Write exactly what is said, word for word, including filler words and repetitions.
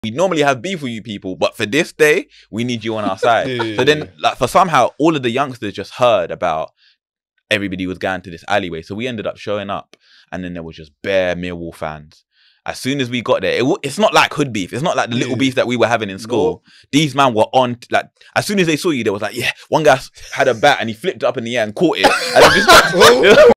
we normally have beef with you people, but for this day, we need you on our side. Yeah, so then, yeah. like, for somehow, all of the youngsters just heard about everybody was going to this alleyway. So we ended up showing up, and then there was just bare Millwall fans. As soon as we got there, it w it's not like hood beef. It's not like the little Yeah. beef that we were having in school. No. These man were on, like, as soon as they saw you, they was like, yeah, one guy had a bat and he flipped it up in the air and caught it. And it just,